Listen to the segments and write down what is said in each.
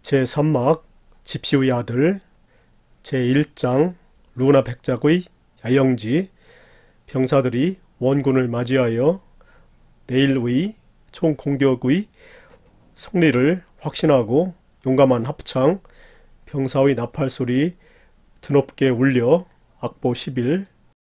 제3막 집시의 아들, 제1장 루나 백작의 야영지. 병사들이 원군을 맞이하여 내일의 총공격의 승리를 확신하고 용감한 합창, 병사의 나팔소리 드높게 울려. 악보 10일.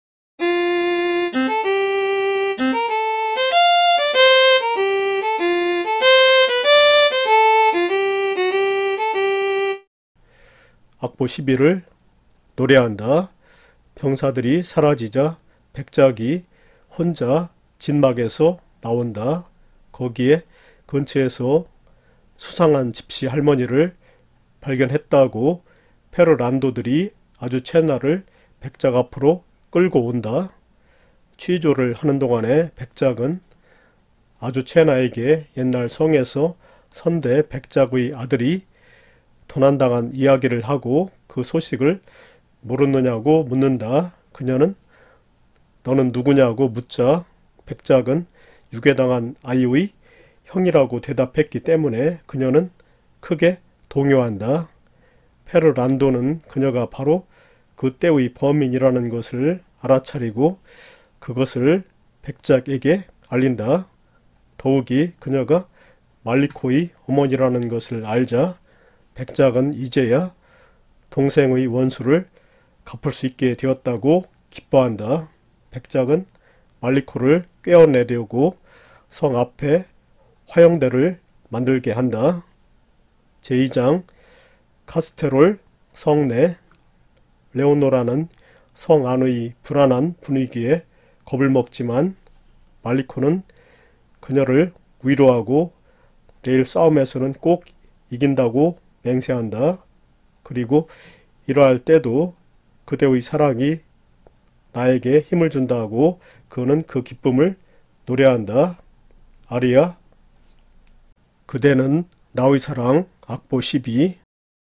악보 11을 노래한다. 병사들이 사라지자 백작이 혼자 진막에서 나온다. 거기에 근처에서 수상한 집시 할머니를 발견했다고 페르란도들이 아주체나를 백작 앞으로 끌고 온다. 취조를 하는 동안에 백작은 아주체나에게 옛날 성에서 선대 백작의 아들이 도난당한 이야기를 하고 그 소식을 모르느냐고 묻는다. 그녀는 너는 누구냐고 묻자 백작은 유괴당한 아이의 형이라고 대답했기 때문에 그녀는 크게 동요한다. 페르란도는 그녀가 바로 그때의 범인이라는 것을 알아차리고 그것을 백작에게 알린다. 더욱이 그녀가 말리코의 어머니라는 것을 알자 백작은 이제야 동생의 원수를 갚을 수 있게 되었다고 기뻐한다. 백작은 말리코를 꿰어내려고 성 앞에 화형대를 만들게 한다. 제2장 카스테롤 성내. 레오노라는 성 안의 불안한 분위기에 겁을 먹지만 말리코는 그녀를 위로하고 내일 싸움에서는 꼭 이긴다고 맹세한다. 그리고 이러할 때도 그대의 사랑이 나에게 힘을 준다고 그는 그 기쁨을 노래한다. 아리아. 그대는 나의 사랑. 악보 12.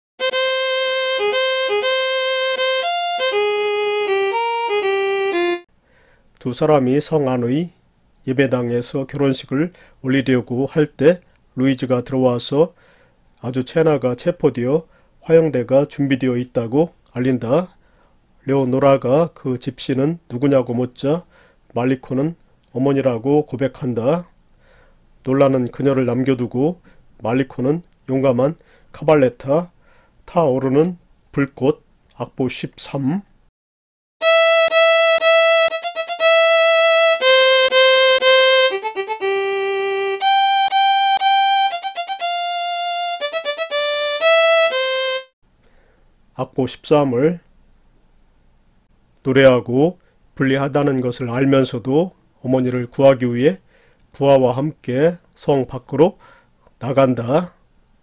두 사람이 성 안의 예배당에서 결혼식을 올리려고 할 때 루이즈가 들어와서 아주체나가 체포되어 화형대가 준비되어 있다고 알린다. 레오노라가 그 집시는 누구냐고 묻자 말리코는 어머니라고 고백한다. 놀라는 그녀를 남겨두고 말리코는 용감한 카발레타 타오르는 불꽃. 악보 13. 악보 13을 노래하고 불리하다는 것을 알면서도 어머니를 구하기 위해 부하와 함께 성 밖으로 나간다.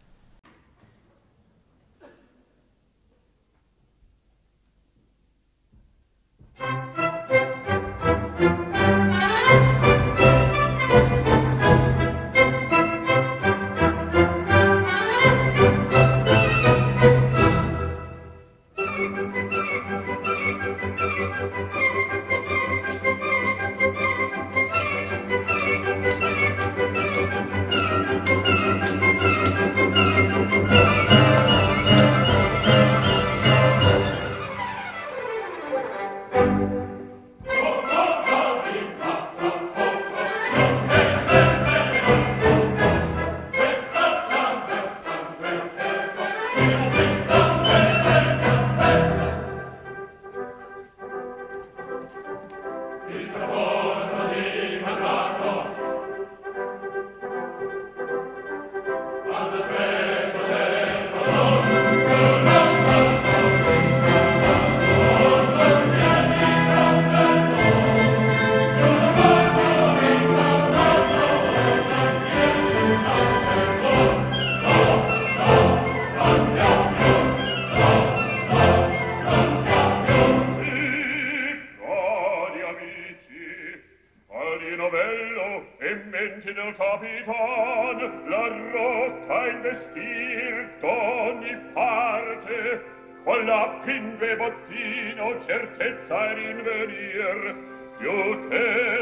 con la pingue bottino certezza e rinvenir più che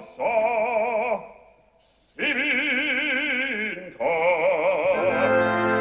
speranza si vinca.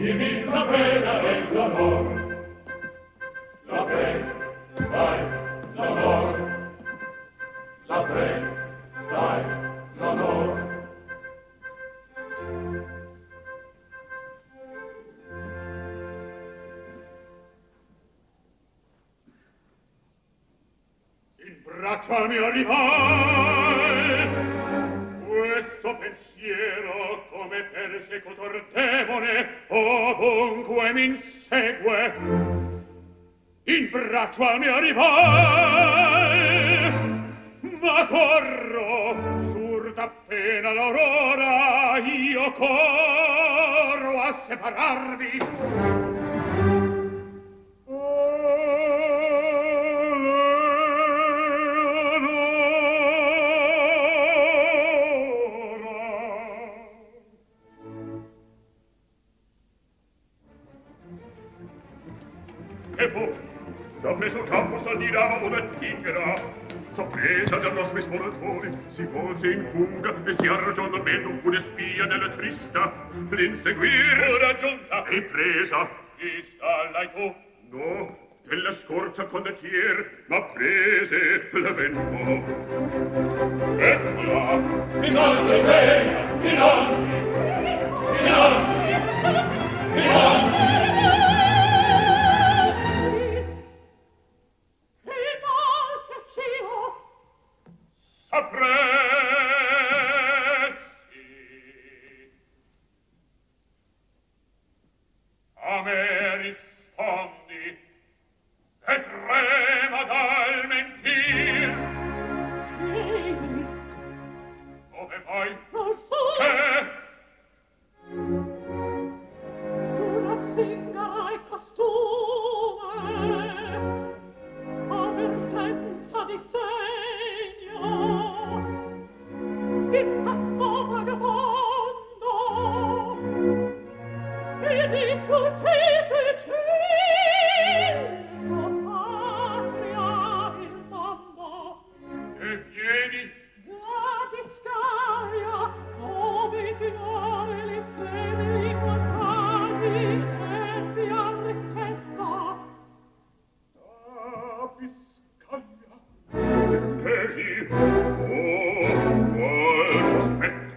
la pena e l'onor. La pena, dai, l'onor. La pena, dai, l'onor. In braccia mi arrivai questo pensiero come persecutor demone ovunque m'insegue. In braccia mi arrivai, ma corro sur d'appena l'aurora, io corro a separarvi. E fu, da preso campo s'aldirava una zingara, sorpresa dal nostro esploratore, si volse in fuga e si arroggiò almeno un pure spia nella trista. L'inseguir raggiunta e presa. Chi stallai tu? No, della scorta condottier, ma prese l'evento. Eccola! Innanzi, sveglia! Innanzi! Innanzi! Innanzi! Sapressi a me rispondi e trema dal mentir. Dove vai? Non so. Che? Una zingara e costume aver senza di segno il passo vagabondo e di sfuggito il cielo patria il mondo. E vieni da Biscaya dove tirare le stelle incontrati e vi arriccetta. Da Biscaya Pesi, qual sospetto?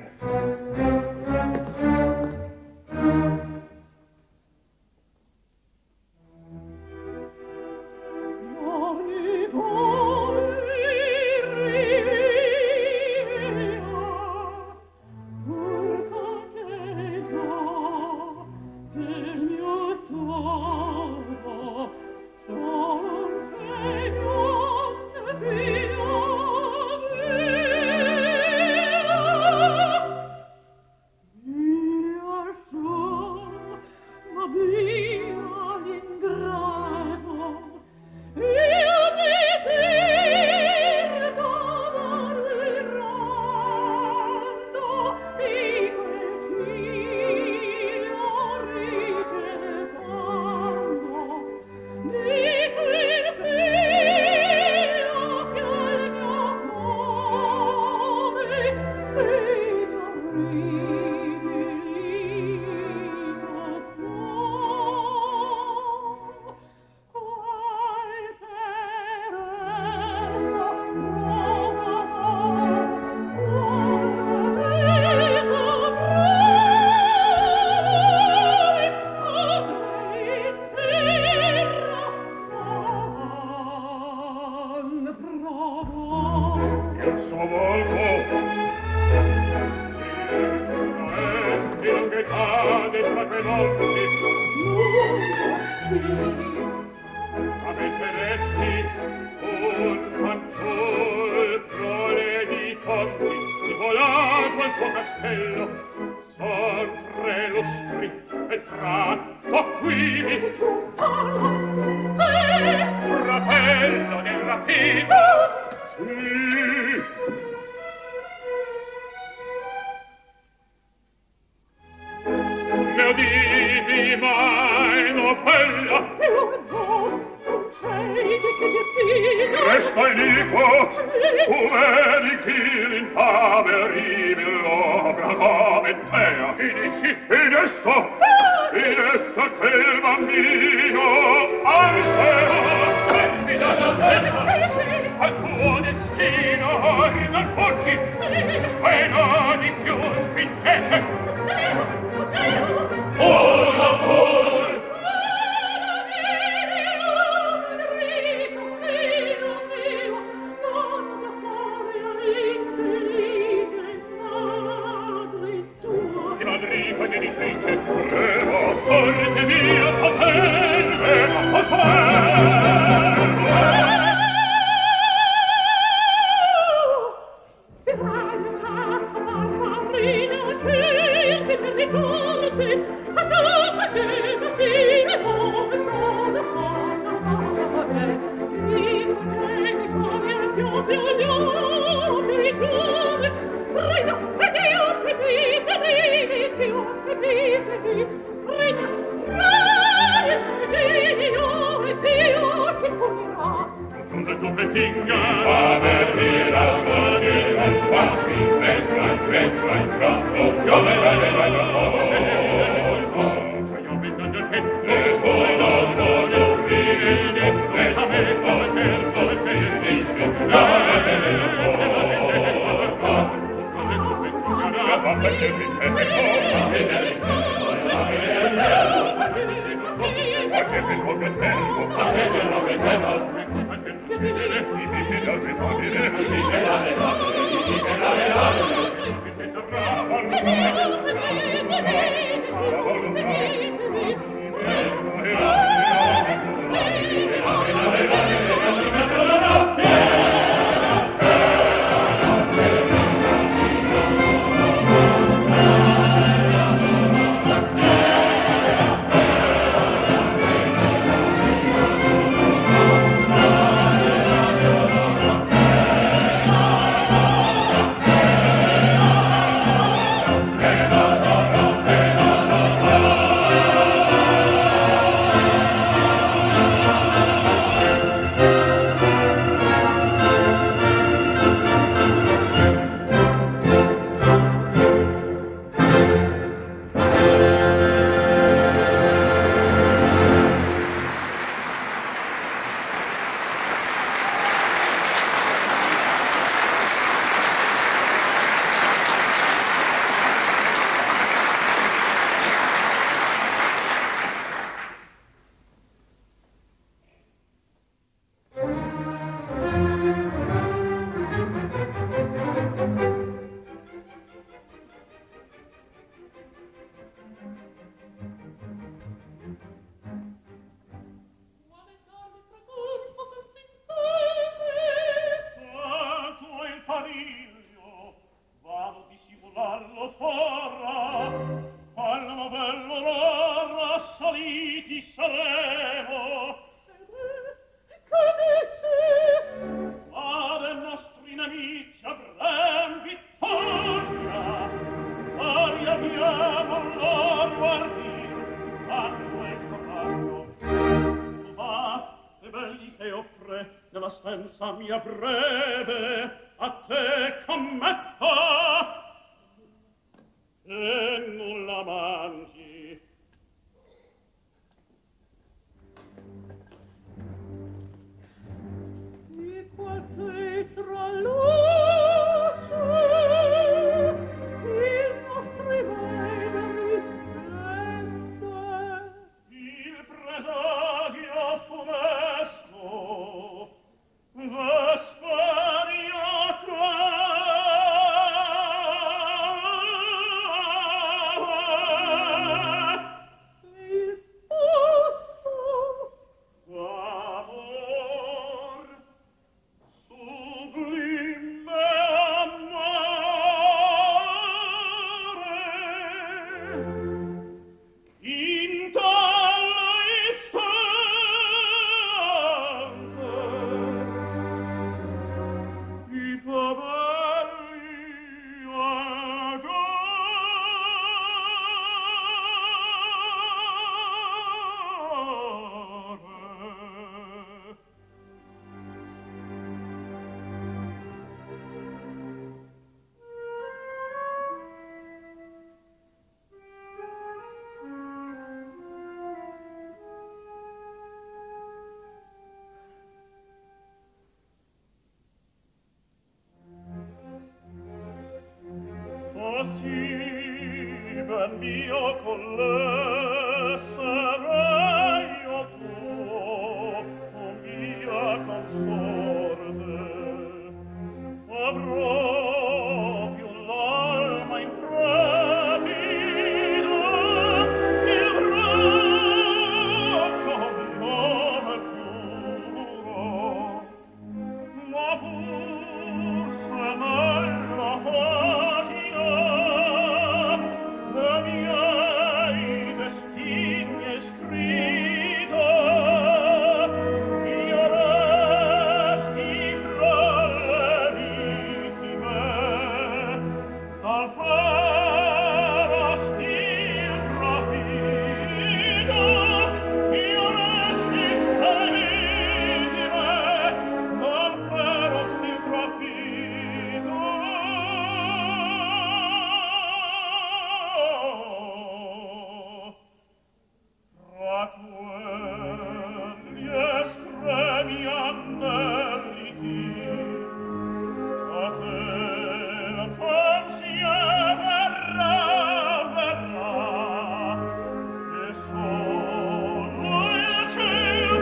Resta iniquo, tu vedi chi l'infame rivillo bragamentea. In esso, Giardino, al cielo, perfida da stesso, al tuo destino, non fuggi, e non di più spingete. Sorte mia, potente, ben mio con le sarei io tuo, o mia consorte. Avrò più l'alma intrepida, il braccio mio puro, ma forse nella pagina dei miei destini è scritta, io resti fra le vittime, dal farasti il profitto, io resti fra le vittime, dal farasti il profitto. Tra quegli estremi aneliti, a te la pensier verrà, e solo il ciel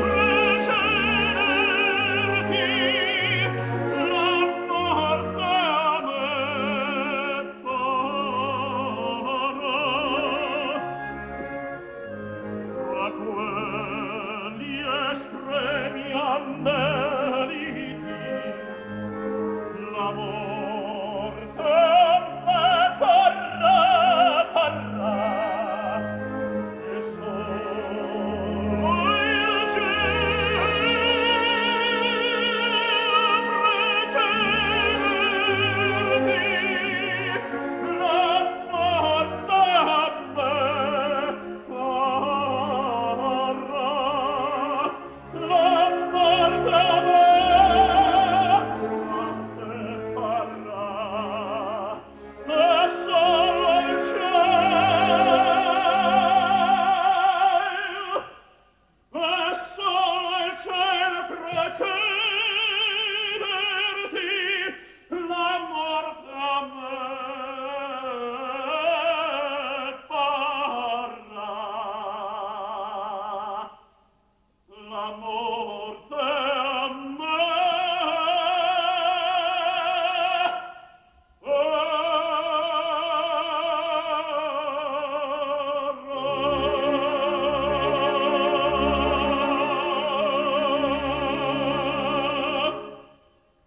precederti, la morte a me parrà. Tra quegli estremi aneliti, la morte a me parrà, e solo il ciel precederti, la morte a me parrà, la morte a me parrà, e solo il ciel precederti, la morte a me parrà, la morte a me parrà.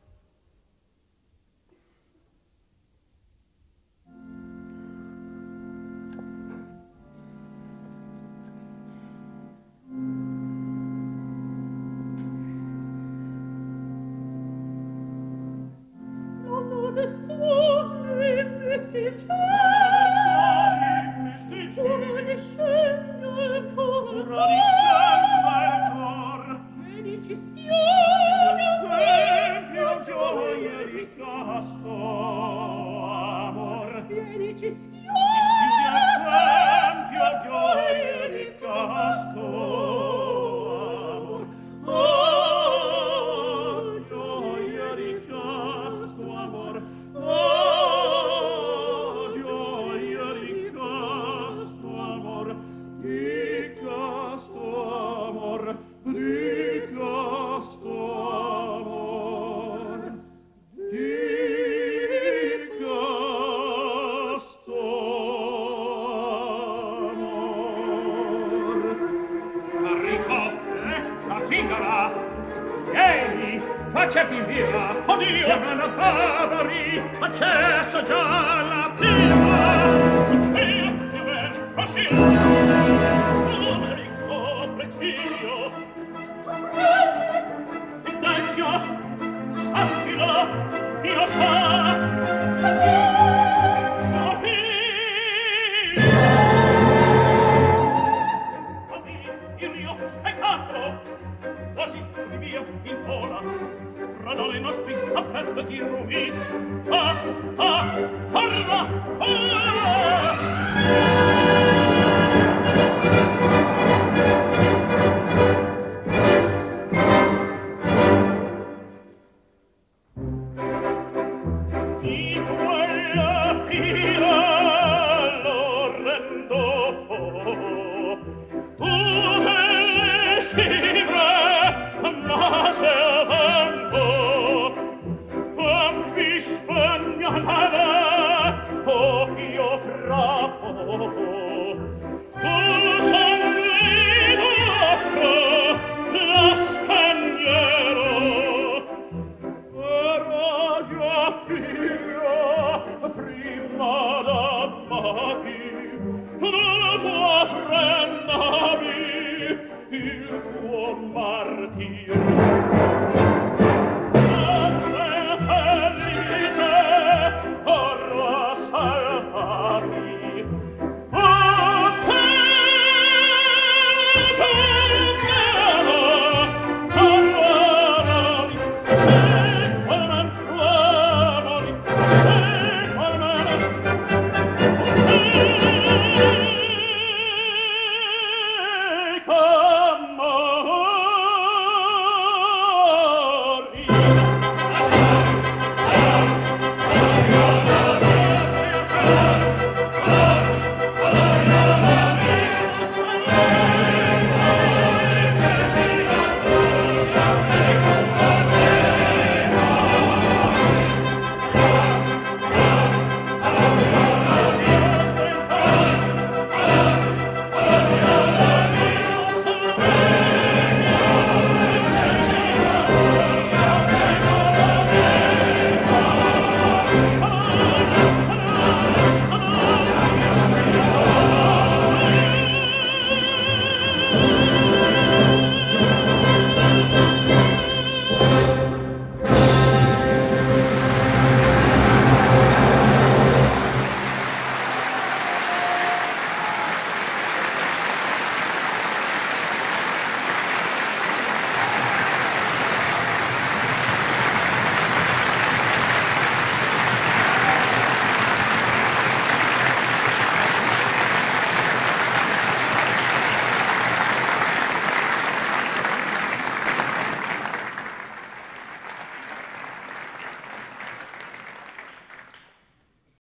L'anno del sole in questi cieli, ora discende Ora discende il cor, vedi ci schiavi a tempio gioia di casto amor. vedi ci Schiude al schiavi tempio gioia di casto amor. Oh, gioia di casto amor. Oh, gioia di casto amor. Di casto amor. Di casto amor. Di casto amor. Enrico, la zingara, vieni, faccia birra. Oddio, e me la bavari, accesso già la prima. Lucia, che ben, così. Oh, Enrico, preciso. Dai già, sappilo, io il mio spettacolo, così di via in vola, radone i nostri affetti rumis. Ah, ah, parla, ah! Tu le fibre nascevando, ambi spagnolava, occhio frappo, tu sangue nostro, la spagniero, era già figlia prima d'amati, la tua frendavi il tuo martirio.